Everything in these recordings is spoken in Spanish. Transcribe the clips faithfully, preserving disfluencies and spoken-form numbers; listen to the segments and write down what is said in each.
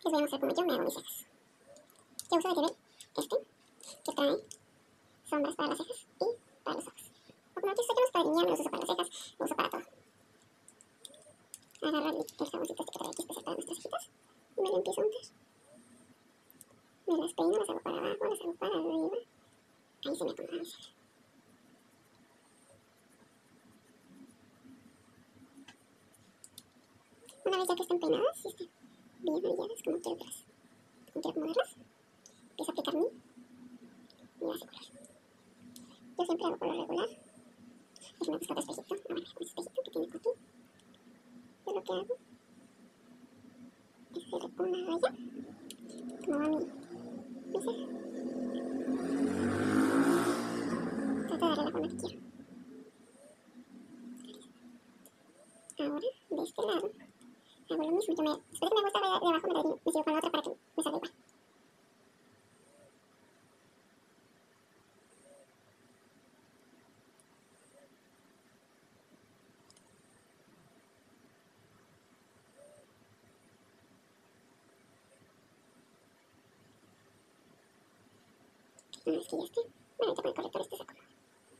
Les voy a mostrar cómo yo me hago mis cejas. Yo uso de Gel este, que trae sombras para las cejas y para los ojos. O como yo sé que los para delinear, me los uso para las cejas, lo uso para todo. Agarro el, el jaboncito este que trae aquí especial para nuestras cejitas y me lo empiezo a untar. Me las peino, las hago para abajo, las hago para arriba. Ahí se me acomoda mi ceja. Una vez ya que están peinadas y están bien orilladas, como quiero verlas, como quiero acomodarlas, empiezo a aplicar mi mi base color. Yo siempre hago por lo regular. Déjenme buscar otro espejito. Ah, bueno, con ese espejito que tiene aquí. Yo lo que hago es hacer una raya, como va mi, mi ceja. Trato de darle la forma que quiero. Ahora, de este lado, hago lo mismo. Yo me, después de que me hago esta raya de abajo, me, doy, me sigo con la otra para que me salga igual. Una vez que ya esté, bueno, ya con el corrector este se acomoda.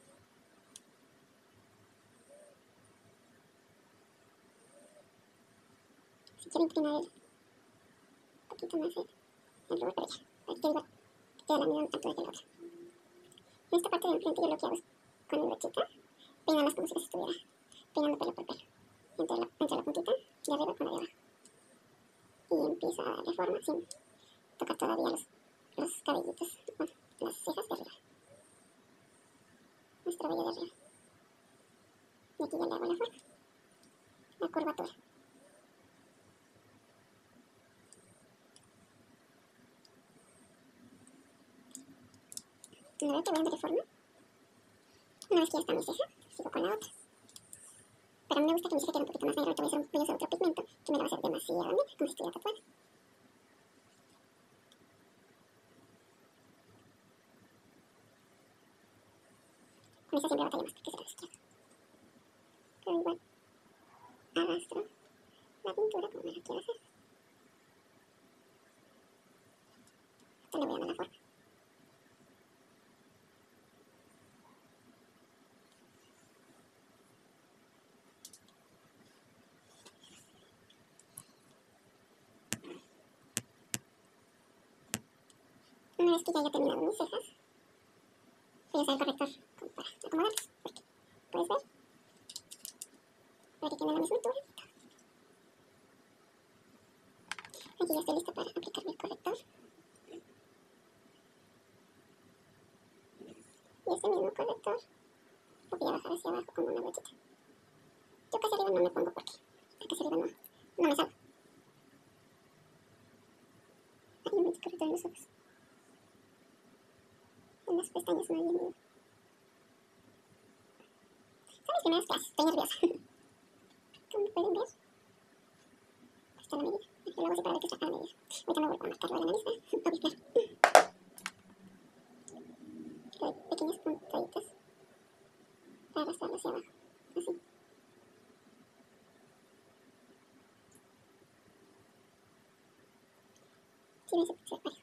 Si quiero inclinar el, un poquito más el, el rubor, pero ya, para que quede igual, que quede a la misma altura que la otra. En esta parte de enfrente yo lo que hago es, con mi brochita, peinarlas como si las estuviera peinando pelo por pelo. Entre la, entre la puntita de arriba con la de abajo. Y empiezo a darle forma sin tocar todavía los, los cabellitos, bueno, las cejas de arriba. Nuestro vello de arriba. Y aquí ya le hago la forma, la curvatura. Una vez que voy a darle forma, una vez que ya está mi ceja, sigo con la otra. Pero a mí me gusta que mi ceja quede un poquito más negra, ahorita voy a usar, voy a usar otro pigmento que me la va a hacer demasiado negra, como si estuviera tatuada. Con esa siempre batalla más porque será la izquierda. Pero igual, arrastro la pintura como me la quiero hacer. Esto le voy a dar la forma. Una vez que ya haya terminado mis cejas, voy a usar el corrector como para acomodarlas, porque puedes ver, para que quede la misma altura. Aquí ya estoy lista para aplicar mi corrector. Y ese mismo corrector lo voy a bajar hacia abajo como una brochita. Yo casi arriba no me pongo porque casi arriba no, no me salgo. Ahí me metí corrector en los ojos. En las pestañas no hay bien. Son mis primeras clases, estoy nerviosa. Como pueden ver, está la medida. Yo lo hago así para ver que está a la medida. Ahorita me vuelvo a marcar lo de la nariz, ¿eh? A ubicar. Le doy pequeñas puntaditas para arrastrarlo hacia abajo, así. Sí, me se parejo.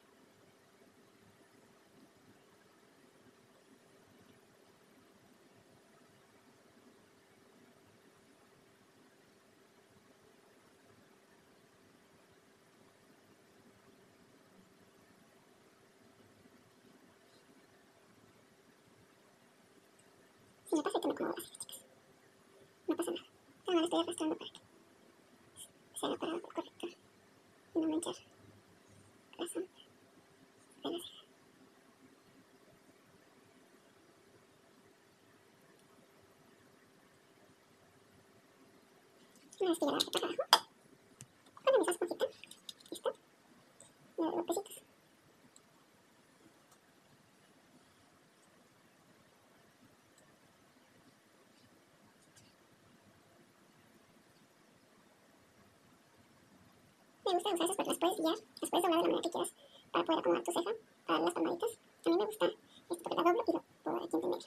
Si me pasa, ahorita me acomodo así, chicas. No pasa nada. Nada más estoy arrastrando para que se haga para abajo el corrector y no manchar la sombra de la ceja. Una vez que ya la bajé para abajo, con la misma esponjita, listo, le doy golpecitos. Me gusta usar esas porque las puedes guiar, las puedes doblar de la manera que quieras para poder acomodar tu ceja, para darle las palmaditas. A mí me gusta esto porque la doblo y lo pongo aquí en medio.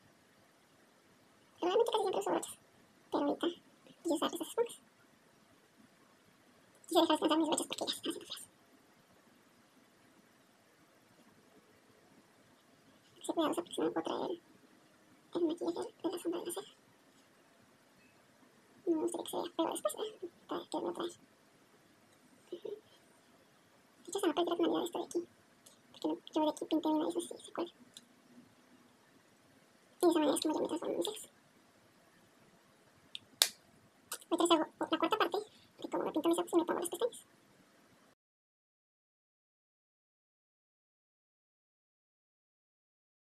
Realmente casi siempre uso brochas, pero ahorita voy a usar esas esponjas. Quise dejar descansar mis brechas porque ya se están haciendo feas. Así cuidadosa porque si no me puedo traer el maquillaje de la sombra de la ceja. No me gustaría que se vea feo después, ¿eh? Para que lo traes. Uh-huh. De hecho, se me puede tirar una esto de aquí. Porque no, yo de aquí pinté mi nariz así, se cuelga. Y de esa manera es como yo me transformo en mis cejas. Ahorita les hago la cuarta parte de cómo me pinto mis ojos y me pongo las pestañas.